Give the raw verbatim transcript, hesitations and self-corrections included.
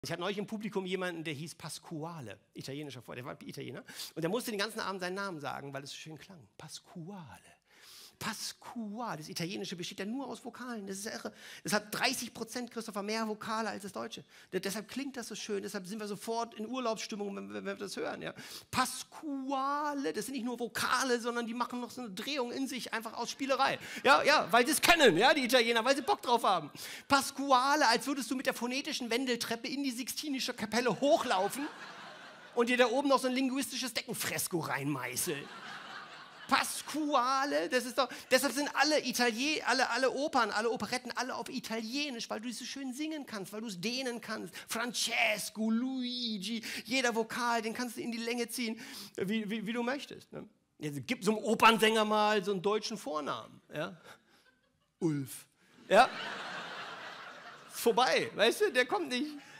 Ich hatte neulich im Publikum jemanden, der hieß Pasquale, italienischer Vorname, der war Italiener. Und der musste den ganzen Abend seinen Namen sagen, weil es so schön klang. Pasquale. Pasquale, das Italienische besteht ja nur aus Vokalen. Das ist ja irre. Das hat dreißig Prozent, Christopher, mehr Vokale als das Deutsche. D deshalb klingt das so schön, deshalb sind wir sofort in Urlaubsstimmung, wenn, wenn wir das hören. Ja. Pasquale, das sind nicht nur Vokale, sondern die machen noch so eine Drehung in sich, einfach aus Spielerei. Ja, ja, weil sie es können, ja, die Italiener, weil sie Bock drauf haben. Pasquale, als würdest du mit der phonetischen Wendeltreppe in die Sixtinische Kapelle hochlaufen und dir da oben noch so ein linguistisches Deckenfresko reinmeißeln. Pasquale, das ist doch, deshalb sind alle Italien, alle, alle Opern, alle Operetten, alle auf Italienisch, weil du es so schön singen kannst, weil du es dehnen kannst. Francesco, Luigi, jeder Vokal, den kannst du in die Länge ziehen, wie, wie, wie du möchtest. Ne? Jetzt gib so einem Opernsänger mal so einen deutschen Vornamen. Ja? Ulf. Ja? Ist vorbei, weißt du, der kommt nicht.